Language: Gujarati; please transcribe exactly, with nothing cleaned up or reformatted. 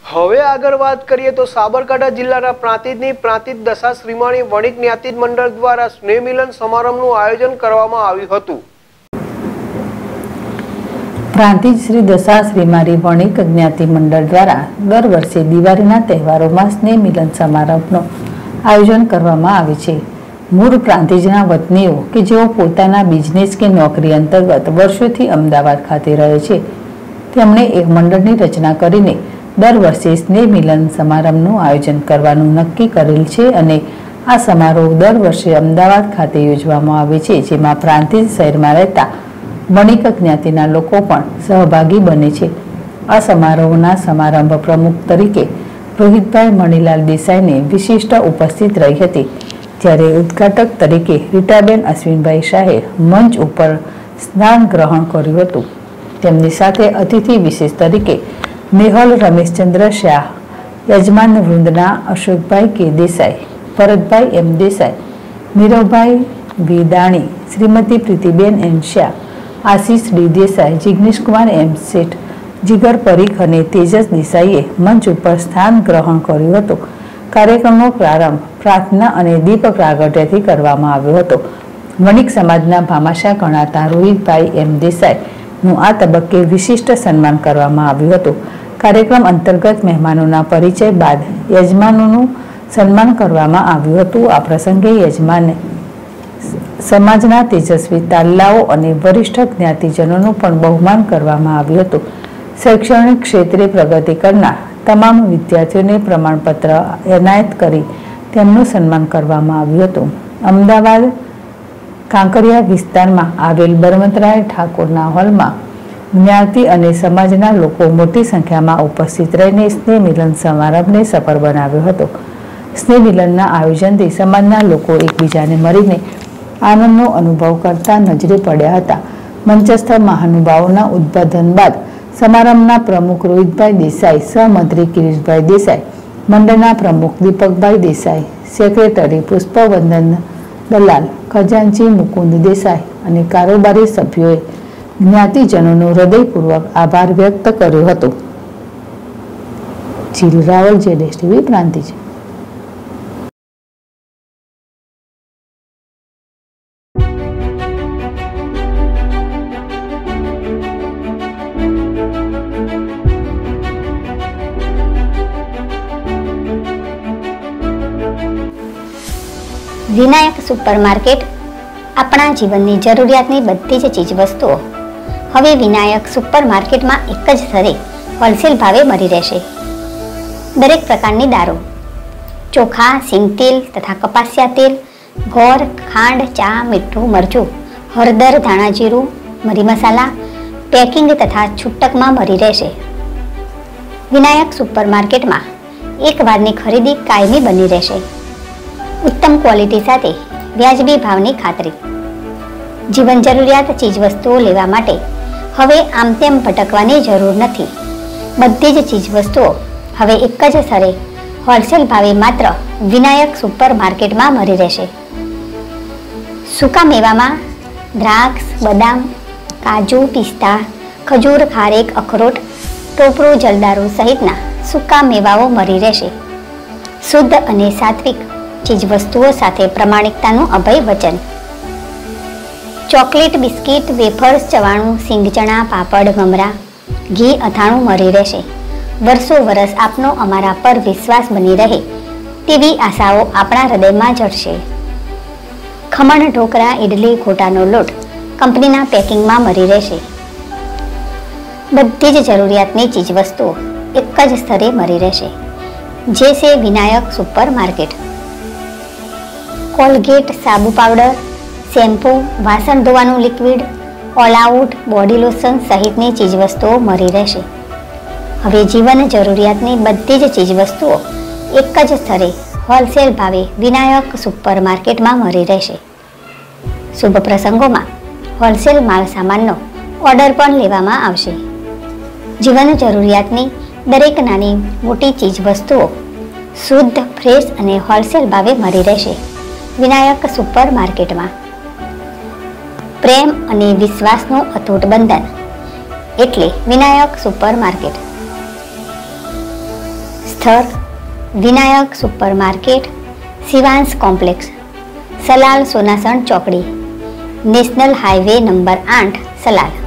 હવે આગળ વાત કરીએ તો સાબરકાંઠા જિલ્લાના પ્રાંતિજની પ્રાંતિજ દશા શ્રીમાણી વણિક જ્ઞાતિ મંડળ દ્વારા સ્નેહ મિલન સમારંભનું આયોજન કરવામાં આવ્યું હતું। પ્રાંતિજ શ્રી દશા શ્રીમાણી વણિક જ્ઞાતિ મંડળ દ્વારા દર વર્ષે દિવાળીના તહેવારોમાં સ્નેહ મિલન સમારંભનું આયોજન કરવામાં આવે છે। મૂળ પ્રાંતિજના વતનીઓ કે જેઓ પોતાના બિઝનેસ કે નોકરી અંતર્ગત વર્ષોથી અમદાવાદ ખાતે રહે છે, તેમણે એક મંડળની રચના કરીને દર વર્ષે સ્નેહ મિલન સમારંભનું આયોજન કરવાનું નક્કી કરેલ છે અને આ સમારોહ દર વર્ષે અમદાવાદ ખાતે યોજવામાં આવે છે, જેમાં પ્રાંતિજ શહેરમાં રહેતા વણિક જ્ઞાતિના લોકો પણ સહભાગી બને છે। આ સમારોહના સમારંભ પ્રમુખ તરીકે રોહિતભાઈ મણીલાલ દેસાઈને વિશિષ્ટ ઉપસ્થિત રહી હતી, જ્યારે ઉદ્ઘાટક તરીકે રીટાબેન અશ્વિનભાઈ શાહે મંચ ઉપર સ્નાન ગ્રહણ કર્યું હતું। તેમની સાથે અતિથિ વિશેષ તરીકે મેહલ રમેશચંદ્ર શાહ, યજમાન વૃંદના Ashokbhai K Desai, Bharatbhai M Desai, Niravbhai Vedani, Shrimati Pritiben N Shah, Ashish D Desai, Jigneshkumar M Sheth, Jigar Parikh અને તેજસ દેસાઈએ મંચ ઉપર સ્થાન ગ્રહણ કર્યું હતું। કાર્યક્રમનો પ્રારંભ પ્રાર્થના અને દીપ પ્રાગટ્યથી કરવામાં આવ્યો હતો। વણિક સમાજના ભામાશા ગણાતા રોહિતભાઈ એમ દેસાઈનું આ તબક્કે વિશિષ્ટ સન્માન કરવામાં આવ્યું હતું। કાર્યક્રમ અંતર્ગત મહેમાનોના પરિચય બાદ યજમાનોનું સન્માન કરવામાં આવ્યું હતું। આ પ્રસંગે યજમાન સમાજના તેજસ્વી તાલ્લાઓ અને વરિષ્ઠ જ્ઞાતિજનોનું પણ બહુમાન કરવામાં આવ્યું હતું। શૈક્ષણિક ક્ષેત્રે પ્રગતિ કરનાર તમામ વિદ્યાર્થીઓને પ્રમાણપત્ર એનાયત કરી તેમનું સન્માન કરવામાં આવ્યું હતું। અમદાવાદ કાંકરિયા વિસ્તારમાં આવેલ બળવંતરાય ઠાકોરના હોલમાં જ્ઞાતિ અને સમાજના લોકો મોટી સંખ્યામાં ઉપસ્થિત રહીને સ્નેહ મિલન સમારંભને સફળ બનાવ્યો હતો। સ્નેહ મિલનના આયોજનથી સમાજના લોકો એકબીજાને મળીને આનંદનો અનુભવ કરતા નજરે પડ્યા હતા। મંચસ્થ મહાનુભાવોના ઉદ્બોધન બાદ સમારંભના પ્રમુખ રોહિતભાઈ દેસાઈ, સહમંત્રી કિરીટભાઈ દેસાઈ, મંડળના પ્રમુખ દીપકભાઈ દેસાઈ, સેક્રેટરી પુષ્પવંદન દલાલ, ખજાનચી મુકુંદ દેસાઈ અને કારોબારી સભ્યોએ જ્ઞાતિજનોનો હૃદયપૂર્વક આભાર વ્યક્ત કર્યો હતો। જીલ રાવલ, જેડેશ ટીવી, પ્રાંતિજ। વિનાયક સુપરમાર્કેટ આપણા જીવનની જરૂરિયાતની બધી જ ચીજવસ્તુઓ હવે વિનાયક સુપરમાર્કેટમાં એક જ સ્થળે હોલસેલ ભાવે મળી રહેશે। દરેક પ્રકારની દારૂ, ચોખા, સિંગતેલ તથા કપાસિયા તેલ, ગોળ, ખાંડ, ચા, મીઠું, મરચું, હળદર, ધાણા જીરું, મરી મસાલા પેકિંગ તથા છૂટકમાં મળી રહેશે। વિનાયક સુપરમાર્કેટમાં એક વારની ખરીદી કાયમી બની રહેશે। ઉત્તમ ક્વોલિટી સાથે વ્યાજબી ભાવની ખાતરી। જીવન જરૂરિયાત ચીજવસ્તુઓ લેવા માટે હવે આમ તેમ ભટકવાની જરૂર નથી। બધી જ ચીજવસ્તુઓ હવે એક જ સ્થળે હોલસેલ ભાવે માત્ર વિનાયક સુપર માર્કેટમાં મળી રહેશે। સૂકા મેવામાં દ્રાક્ષ, બદામ, કાજુ, પિસ્તા, ખજૂર, ખારેક, અખરોટ, ટોપરું, જલદારુ સહિતના સૂકા મેવાઓ મળી રહેશે। શુદ્ધ અને સાત્વિક ચીજવસ્તુઓ સાથે પ્રમાણિકતાનું અભય વચન। ચોકલેટ, બિસ્કિટ, વેફર્સ, ચવાણું, સિંગચણા, પાપડ, મમરા, ઘી, અથાણું મળી રહેશે। વર્ષો વર્ષ આપનો અમારા પર વિશ્વાસ બની રહે તેવી આશાઓ આપણા હૃદયમાં જડશે। ખમણ, ઢોકળા, ઇડલી, ખોટાનો લોટ કંપનીના પેકિંગમાં મળી રહેશે। બધી જ જરૂરિયાતની ચીજવસ્તુઓ એક જ સ્થળે મળી રહેશે, જે છે વિનાયક સુપર માર્કેટ। કોલગેટ, સાબુ પાવડર, શેમ્પૂ, વાસણ ધોવાનું liquid, all out, body lotion સહિતની ચીજવસ્તુઓ મળી રહેશે। હવે જીવન જરૂરિયાતની બધી જ ચીજવસ્તુઓ એક જ સ્થળે હોલસેલ ભાવે વિનાયક સુપર માર્કેટમાં મળી રહેશે। શુભ પ્રસંગોમાં હોલસેલ માલ સામાનનો ઓર્ડર પણ લેવામાં આવશે। જીવન જરૂરિયાતની દરેક નાની મોટી ચીજવસ્તુઓ શુદ્ધ, ફ્રેશ અને હોલસેલ ભાવે મળી રહેશે વિનાયક સુપર માર્કેટમાં। પ્રેમ અને વિશ્વાસનું અતૂટ બંધન એટલે વિનાયક સુપર માર્કેટ। સ્થળ Vinayak super market, Shivansh complex, Salal Sonasan ચોકડી, નેશનલ હાઈવે નંબર આઠ, સલાલ।